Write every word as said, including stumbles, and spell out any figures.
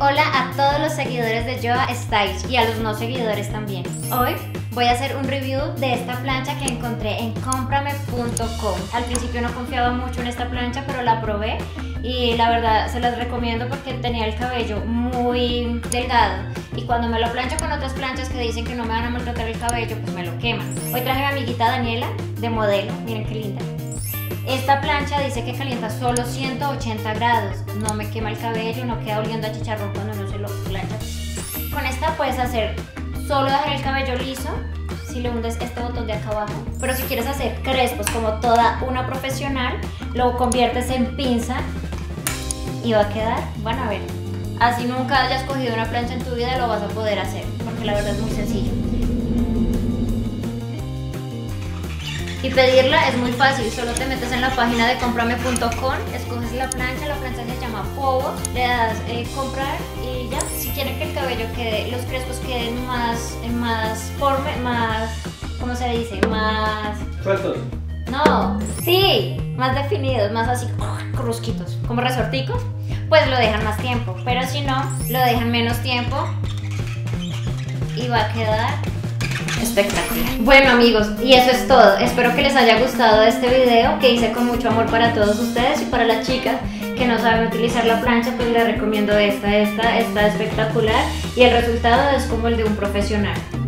Hola a todos los seguidores de Joa Styles y a los no seguidores también. Hoy voy a hacer un review de esta plancha que encontré en comprame punto com. Al principio no confiaba mucho en esta plancha, pero la probé y la verdad se las recomiendo porque tenía el cabello muy delgado y cuando me lo plancho con otras planchas que dicen que no me van a maltratar el cabello, pues me lo queman. Hoy traje a mi amiguita Daniela de modelo, miren qué linda. Esta plancha dice que calienta solo ciento ochenta grados, no me quema el cabello, no queda oliendo a chicharrón cuando no se lo plancha. Con esta puedes hacer solo dejar el cabello liso, si le hundes este botón de acá abajo, pero si quieres hacer crespos como toda una profesional, lo conviertes en pinza y va a quedar, van a ver, así nunca hayas cogido una plancha en tu vida lo vas a poder hacer, porque la verdad es muy sencillo. Y pedirla es muy fácil, solo te metes en la página de comprame punto com, escoges la plancha, la plancha se llama Powo, le das eh, comprar y ya. Si quieren que el cabello quede, los crespos queden más, más forme, más, ¿cómo se dice? Más... ¿Sueltos? No, sí, más definidos, más así, crusquitos, como resorticos, pues lo dejan más tiempo, pero si no, lo dejan menos tiempo y va a quedar espectacular. Bueno amigos, y eso es todo. Espero que les haya gustado este video que hice con mucho amor para todos ustedes y para las chicas que no saben utilizar la plancha, pues les recomiendo esta, esta, está espectacular y el resultado es como el de un profesional.